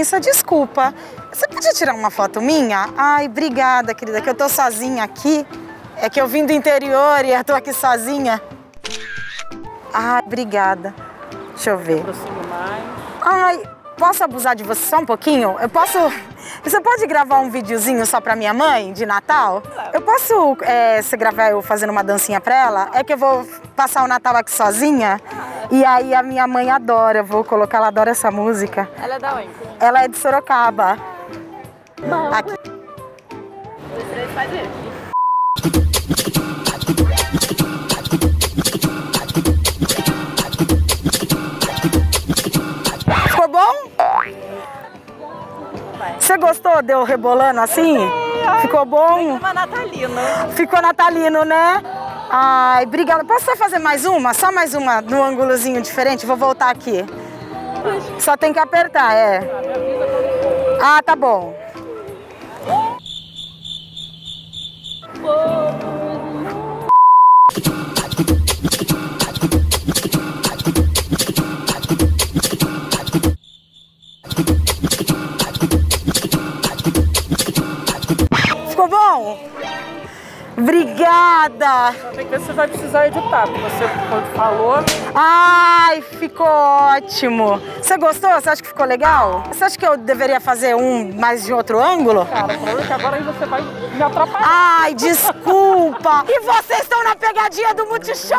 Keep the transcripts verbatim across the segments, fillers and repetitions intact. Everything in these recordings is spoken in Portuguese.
licença, desculpa. Você podia tirar uma foto minha? Ai, obrigada, querida, que eu tô sozinha aqui. É que eu vim do interior e eu tô aqui sozinha. Ai, obrigada. Deixa eu ver. Ai, posso abusar de você só um pouquinho? Eu posso... Você pode gravar um videozinho só pra minha mãe, de Natal? Eu posso, é, você gravar eu fazendo uma dancinha pra ela? É que eu vou passar o Natal aqui sozinha. E aí a minha mãe adora, eu vou colocar, ela adora essa música. Ela é da onde? Ela é de Sorocaba. Bom. Aqui. Você vai fazer. Ficou bom? Você gostou de eu rebolando assim? Ai, ficou bom? Ficou natalino. Ficou natalino, né? Ai, obrigada. Posso só fazer mais uma? Só mais uma no ângulozinho diferente? Vou voltar aqui. Só tem que apertar, é. Ah, tá bom. Ficou bom? Obrigada! Tem que ver se você vai precisar editar, porque você falou. Ai, ficou ótimo! Você gostou? Você acha que ficou legal? Você acha que eu deveria fazer um mais de outro ângulo? Cara, o problema é que agora aí você vai me atrapalhar. Ai, desculpa! E vocês estão na pegadinha do Multishow!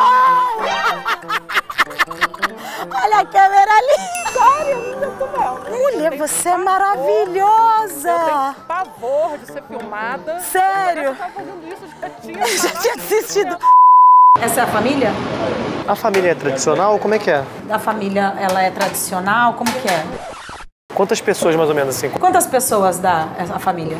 Olha a câmera ali! Sério? Eu tô vendo. Mulher, você é maravilhosa! Eu tenho pavor de ser filmada. Sério? Eu tava fazendo isso, já tinha, Eu já tinha assistido. Essa é a família? A família é tradicional? Como é que é? A família, ela é tradicional? Como que é? Quantas pessoas, mais ou menos, assim? Quantas pessoas dá a família?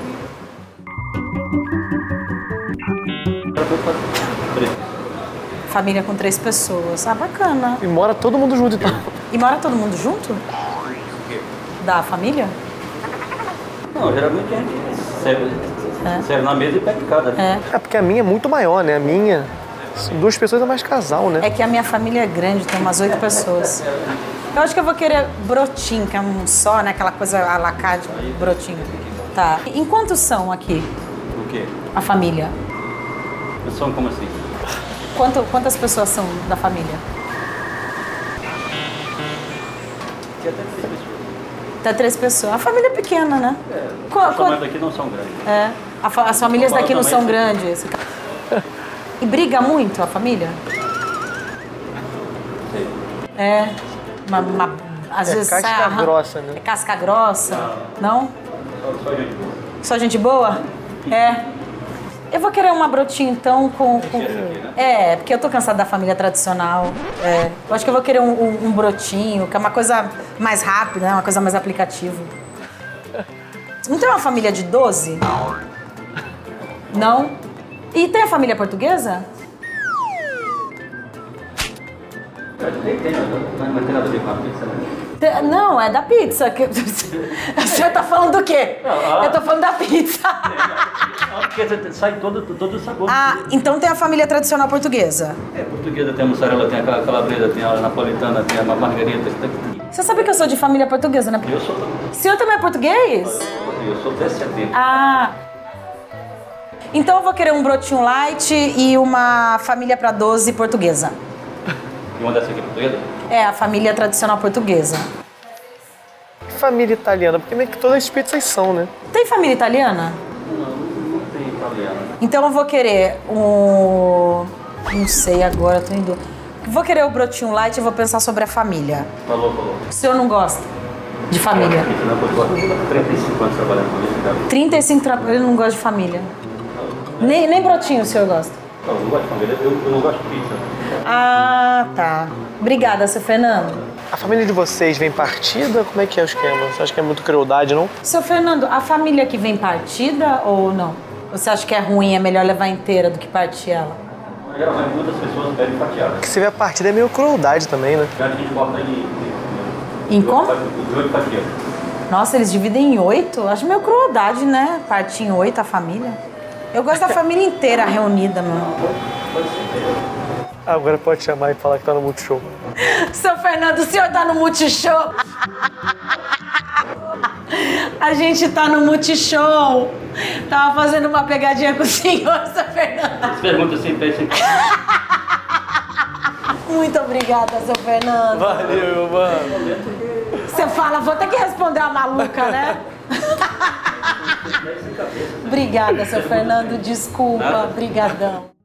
Família com três pessoas. Ah, bacana. E mora todo mundo junto, então? E mora todo mundo junto? Da família? Não, geralmente a gente serve, É. serve na mesa e pede cada. É. É porque a minha é muito maior, né? A minha, duas pessoas é mais casal, né? É que a minha família é grande, tem umas oito pessoas. Eu acho que eu vou querer brotinho, que é um só, né? Aquela coisa à la carte, brotinho. Tá. Em quantos são aqui? O quê? A família? São como assim? Quanto, quantas pessoas são da família? Aqui até três pessoas. Até três pessoas. A família é pequena, né? É, Qua- os qua- tamanhos daqui não são grandes. É. A fa- as famílias São Paulo daqui não são também, grandes. E briga muito a família? Sei. É. Uma, uma- às É vezes casca sai arran- grossa, né? É casca grossa. Não? Só, só gente boa. Só gente boa? É. Eu vou querer uma brotinho então com. com... É, porque eu tô cansada da família tradicional. É. Eu acho que eu vou querer um, um- um brotinho, que é uma coisa mais rápida, né? Uma coisa mais aplicativa. Não tem uma família de doze? Não? E tem a família portuguesa? Tem, tem, não vai ter nada a ver com a pizza, né? Te- Não, é da pizza. que- O senhor tá falando do quê? Eu tô falando da pizza. Não, porque você sai todo, todo o sabor. Ah, então tem a família tradicional portuguesa. É, portuguesa tem a mussarela, tem a calabresa, tem a napolitana, tem a margarita. tem- Você sabe que eu sou de família portuguesa, né? Eu sou, O senhor também é português? eu sou T C D. Ah. Então eu vou querer um brotinho light e uma família para doze portuguesa. E uma dessa aqui portuguesa? É, a família tradicional portuguesa. Família italiana, porque meio que todas as pizzas são, né? Tem família italiana? Não, não tem italiano. Então eu vou querer um... Não sei agora, tô indo... Vou querer o brotinho light e vou pensar sobre a família. Falou, falou. O senhor não gosta de família? Isso não, porque eu tô trinta e cinco anos trabalhando com isso, cara. trinta e cinco tra... ele não gosta de família. Nem, nem brotinho o senhor gosta? Não, eu não gosto de família, eu, eu não gosto de pizza. Ah, tá. Obrigada, seu Fernando. A família de vocês vem partida? Como é que é o esquema? Você acha que é muito crueldade, não? Seu Fernando, a família que vem partida ou não? Você acha que é ruim, é melhor levar inteira do que partir ela? Geralmente muitas pessoas pedem fatiada. Porque se vier partida é meio crueldade também, né? Já a gente corta em... Em como? De oito fatias. Nossa, eles dividem em oito? Acho meio crueldade, né? Partir em oito a família. Eu gosto da família inteira reunida, mano. Pode ser. Agora pode chamar e falar que tá no Multishow. Seu Fernando, o senhor tá no Multishow? A gente tá no Multishow. Tava fazendo uma pegadinha com o senhor, seu Fernando. Pergunta assim, peixe. Muito obrigada, seu Fernando. Valeu, mano. Você fala, vou ter que responder a maluca, né? Obrigada, seu Fernando. Desculpa. Brigadão.